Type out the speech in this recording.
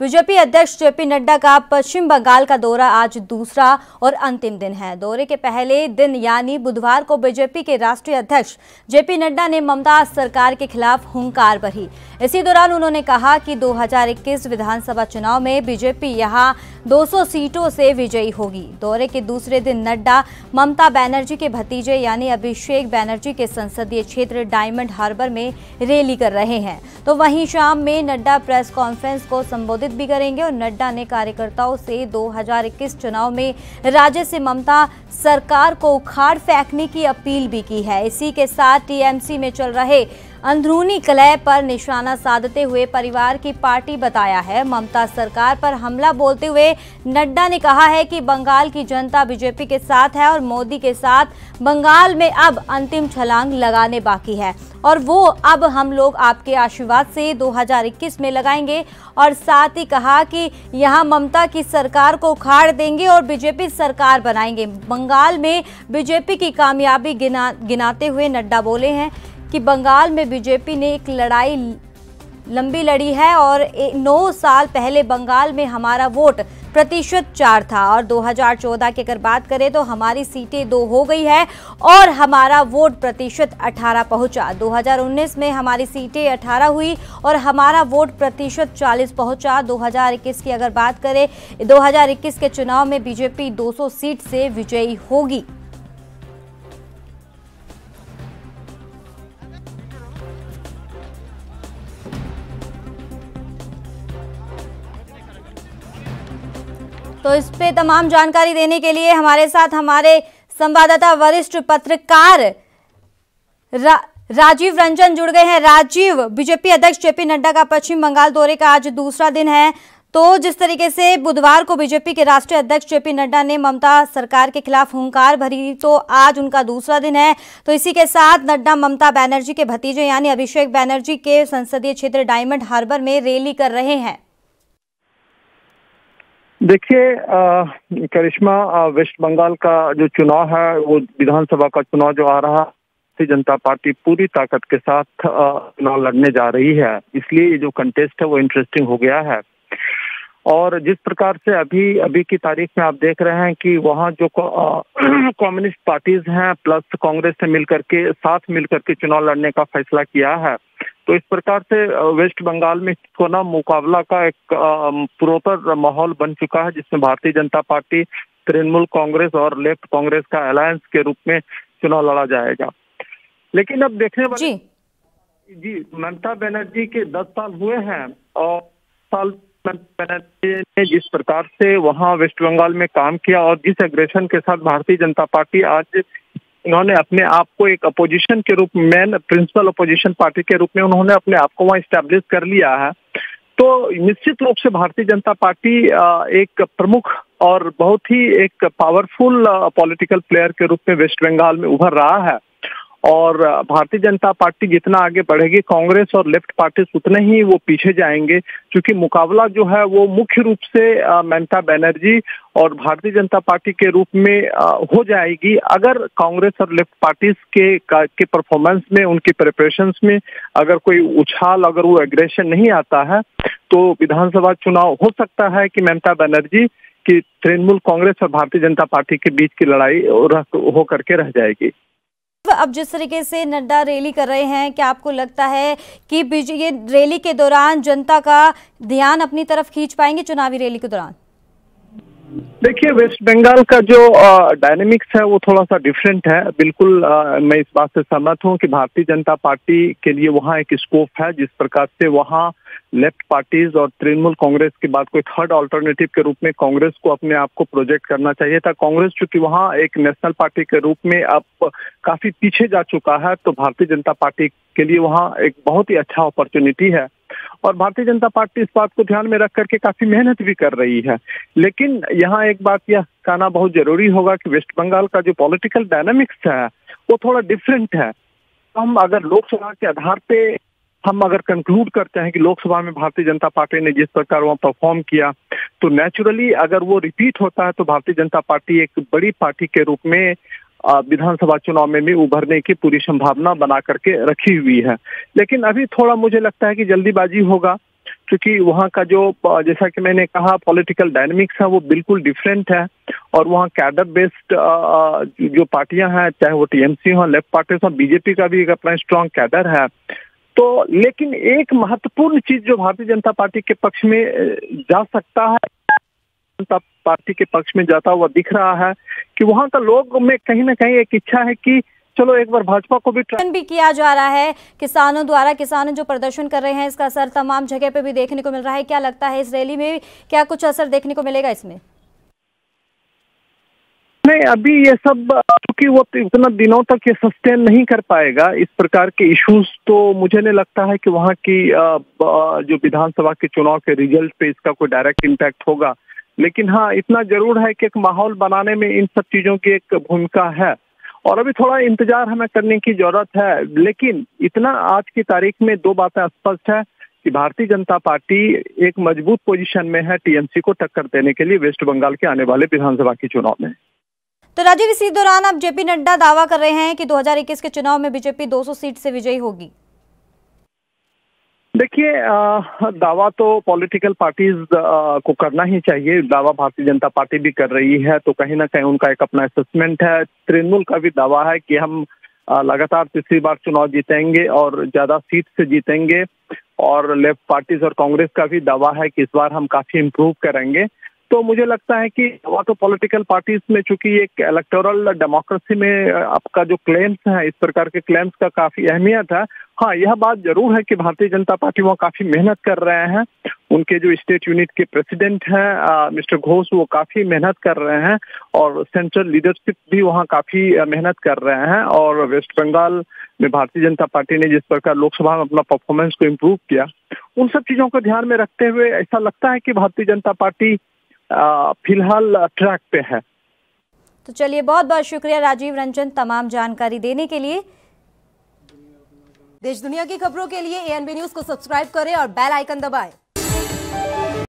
BJP अध्यक्ष JP Nadda का पश्चिम बंगाल का दौरा आज दूसरा और अंतिम दिन है। दौरे के पहले दिन यानी बुधवार को बीजेपी के राष्ट्रीय अध्यक्ष जेपी नड्डा ने ममता सरकार के खिलाफ हुंकार भरी। इसी दौरान उन्होंने कहा कि 2021 विधानसभा चुनाव में बीजेपी यहां 200 सीटों से विजयी होगी। दौरे के दूसरे दिन नड्डा ममता बनर्जी के भतीजे यानी अभिषेक बनर्जी के संसदीय क्षेत्र डायमंड हार्बर में रैली कर रहे हैं। तो वहीं शाम में नड्डा प्रेस कॉन्फ्रेंस को संबोधित भी करेंगे और नड्डा ने कार्यकर्ताओं से 2021 चुनाव में राज्य से ममता सरकार को उखाड़ फेंकने की अपील भी की है। इसी के साथ टीएमसी में चल रहे अंदरूनी कलह पर निशाना साधते हुए परिवार की पार्टी बताया है। ममता सरकार पर हमला बोलते हुए नड्डा ने कहा है कि बंगाल की जनता बीजेपी के साथ है और मोदी के साथ बंगाल में अब अंतिम छलांग लगाने बाकी है और वो अब हम लोग आपके आशीर्वाद से 2021 में लगाएंगे। और साथ ही कहा कि यहां ममता की सरकार को उखाड़ देंगे और बीजेपी सरकार बनाएंगे। बंगाल में बीजेपी की कामयाबी गिनाते हुए नड्डा बोले हैं कि बंगाल में बीजेपी ने एक लड़ाई लंबी लड़ी है और 9 साल पहले बंगाल में हमारा वोट प्रतिशत 4 था और 2014 की अगर बात करें तो हमारी सीटें 2 हो गई है और हमारा वोट प्रतिशत 18 पहुंचा। 2019 में हमारी सीटें 18 हुई और हमारा वोट प्रतिशत 40 पहुंचा। 2021 की अगर बात करें 2021 के चुनाव में बीजेपी 200 सीट से विजयी होगी। तो इस पे तमाम जानकारी देने के लिए हमारे साथ हमारे संवाददाता वरिष्ठ पत्रकार राजीव रंजन जुड़ गए हैं। राजीव, बीजेपी अध्यक्ष जेपी नड्डा का पश्चिम बंगाल दौरे का आज दूसरा दिन है। तो जिस तरीके से बुधवार को बीजेपी के राष्ट्रीय अध्यक्ष जेपी नड्डा ने ममता सरकार के खिलाफ हुंकार भरी, तो आज उनका दूसरा दिन है। तो इसी के साथ नड्डा ममता बनर्जी के भतीजे यानी अभिषेक बनर्जी के संसदीय क्षेत्र डायमंड हार्बर में रैली कर रहे हैं। देखिए करिश्मा, वेस्ट बंगाल का जो चुनाव है वो विधानसभा का चुनाव जो आ रहा है, भारतीय जनता पार्टी पूरी ताकत के साथ चुनाव लड़ने जा रही है। इसलिए ये जो कंटेस्ट है वो इंटरेस्टिंग हो गया है। और जिस प्रकार से अभी की तारीख में आप देख रहे हैं कि वहाँ जो कम्युनिस्ट पार्टीज हैं प्लस कांग्रेस से साथ मिलकर के चुनाव लड़ने का फैसला किया है, तो इस प्रकार से वेस्ट बंगाल में कोना मुकाबला का एक पूर्वोत्तर माहौल बन चुका है, जिसमें भारतीय जनता पार्टी, तृणमूल कांग्रेस और लेफ्ट कांग्रेस का अलायंस के रूप में चुनाव लड़ा जाएगा। लेकिन अब देखने वाले जी ममता बनर्जी के 10 साल हुए हैं और साल बनर्जी ने जिस प्रकार से वहाँ वेस्ट बंगाल में काम किया और जिस एग्रेशन के साथ भारतीय जनता पार्टी आज उन्होंने अपने आप को एक अपोजिशन के रूप में, प्रिंसिपल अपोजिशन पार्टी के रूप में उन्होंने अपने आप को वहाँ स्टैब्लिश कर लिया है, तो निश्चित रूप से भारतीय जनता पार्टी एक प्रमुख और बहुत ही एक पावरफुल पॉलिटिकल प्लेयर के रूप में वेस्ट बंगाल में उभर रहा है। और भारतीय जनता पार्टी जितना आगे बढ़ेगी, कांग्रेस और लेफ्ट पार्टीज उतने ही वो पीछे जाएंगे, क्योंकि मुकाबला जो है वो मुख्य रूप से ममता बनर्जी और भारतीय जनता पार्टी के रूप में हो जाएगी। अगर कांग्रेस और लेफ्ट पार्टीज के परफॉर्मेंस में, उनकी प्रिपरेशंस में अगर कोई उछाल, अगर वो एग्रेशन नहीं आता है, तो विधानसभा चुनाव हो सकता है कि ममता बनर्जी की तृणमूल कांग्रेस और भारतीय जनता पार्टी के बीच की लड़ाई हो करके रह जाएगी। अब जिस तरीके से नड्डा रैली कर रहे हैं, क्या आपको लगता है कि ये रैली के दौरान जनता का ध्यान अपनी तरफ खींच पाएंगे चुनावी रैली के दौरान? देखिए, वेस्ट बंगाल का जो डायनेमिक्स है वो थोड़ा सा डिफरेंट है। बिल्कुल मैं इस बात से सहमत हूँ कि भारतीय जनता पार्टी के लिए वहाँ एक स्कोप है। जिस प्रकार से वहाँ लेफ्ट पार्टीज और तृणमूल कांग्रेस के बाद कोई थर्ड अल्टरनेटिव के रूप में कांग्रेस को अपने आप को प्रोजेक्ट करना चाहिए था। कांग्रेस चूंकि वहाँ एक नेशनल पार्टी के रूप में अब काफी पीछे जा चुका है, तो भारतीय जनता पार्टी के लिए वहाँ एक बहुत ही अच्छा अपॉर्चुनिटी है और भारतीय जनता पार्टी इस बात को ध्यान में रख करके काफी मेहनत भी कर रही है। लेकिन यहाँ एक बात यह कहना बहुत जरूरी होगा कि वेस्ट बंगाल का जो पॉलिटिकल डायनामिक्स है वो थोड़ा डिफरेंट है। हम अगर लोकसभा के आधार पे हम अगर कंक्लूड करते हैं कि लोकसभा में भारतीय जनता पार्टी ने जिस प्रकार वहाँ परफॉर्म किया, तो नेचुरली अगर वो रिपीट होता है तो भारतीय जनता पार्टी एक बड़ी पार्टी के रूप में विधानसभा चुनाव में भी उभरने की पूरी संभावना बना करके रखी हुई है। लेकिन अभी थोड़ा मुझे लगता है कि जल्दीबाजी होगा क्योंकि वहाँ का जो जैसा कि मैंने कहा पॉलिटिकल डायनेमिक्स है वो बिल्कुल डिफरेंट है और वहाँ कैडर बेस्ड जो पार्टियां हैं, चाहे वो टीएमसी हो, लेफ्ट पार्टी हो, बीजेपी का भी एक अपना स्ट्रांग कैडर है। तो लेकिन एक महत्वपूर्ण चीज जो भारतीय जनता पार्टी के पक्ष में जा सकता है, जनता पार्टी के पक्ष में जाता हुआ दिख रहा है कि वहाँ का लोग में कहीं ना कहीं एक इच्छा है कि चलो एक बार भाजपा को भी किया जा रहा है किसानों द्वारा। किसान जो प्रदर्शन कर रहे हैं इसका असर तमाम जगह पे भी देखने को मिल रहा है। क्या लगता है इस रैली में क्या कुछ असर देखने को मिलेगा इसमें? नहीं, अभी ये सब क्योंकि वो इतना दिनों तक ये सस्टेन नहीं कर पाएगा इस प्रकार के इश्यूज, तो मुझे नहीं लगता है कि वहाँ की जो विधानसभा के चुनाव के रिजल्ट पे इसका कोई डायरेक्ट इम्पैक्ट होगा। लेकिन हाँ, इतना जरूर है कि एक माहौल बनाने में इन सब चीजों की एक भूमिका है और अभी थोड़ा इंतजार हमें करने की जरूरत है। लेकिन इतना आज की तारीख में दो बातें स्पष्ट है कि भारतीय जनता पार्टी एक मजबूत पोजीशन में है टीएमसी को टक्कर देने के लिए वेस्ट बंगाल के आने वाले विधानसभा के चुनाव में। तो राजीव, इसी दौरान अब जेपी नड्डा दावा कर रहे हैं कि 2021 के चुनाव में बीजेपी 200 सीट से विजयी होगी। देखिए, दावा तो पॉलिटिकल पार्टीज को करना ही चाहिए। दावा भारतीय जनता पार्टी भी कर रही है, तो कहीं ना कहीं उनका एक अपना असेसमेंट है। तृणमूल का भी दावा है कि हम लगातार तीसरी बार चुनाव जीतेंगे और ज्यादा सीट से जीतेंगे। और लेफ्ट पार्टीज और कांग्रेस का भी दावा है कि इस बार हम काफी इम्प्रूव करेंगे। तो मुझे लगता है कि दावा तो पॉलिटिकल पार्टीज में, चूंकि एक इलेक्टोरल डेमोक्रेसी में आपका जो क्लेम्स है, इस प्रकार के क्लेम्स का काफी अहमियत है। हाँ, यह बात जरूर है कि भारतीय जनता पार्टी वहाँ काफी मेहनत कर रहे हैं। उनके जो स्टेट यूनिट के प्रेसिडेंट हैं मिस्टर घोष, वो काफी मेहनत कर रहे हैं और सेंट्रल लीडरशिप भी वहाँ काफी मेहनत कर रहे हैं। और वेस्ट बंगाल में भारतीय जनता पार्टी ने जिस प्रकार लोकसभा में अपना परफॉर्मेंस को इम्प्रूव किया, उन सब चीजों को ध्यान में रखते हुए ऐसा लगता है कि भारतीय जनता पार्टी फिलहाल ट्रैक पे है। तो चलिए, बहुत बहुत शुक्रिया राजीव रंजन तमाम जानकारी देने के लिए। देश दुनिया की खबरों के लिए एएनबी न्यूज को सब्सक्राइब करें और बेल आइकन दबाएं।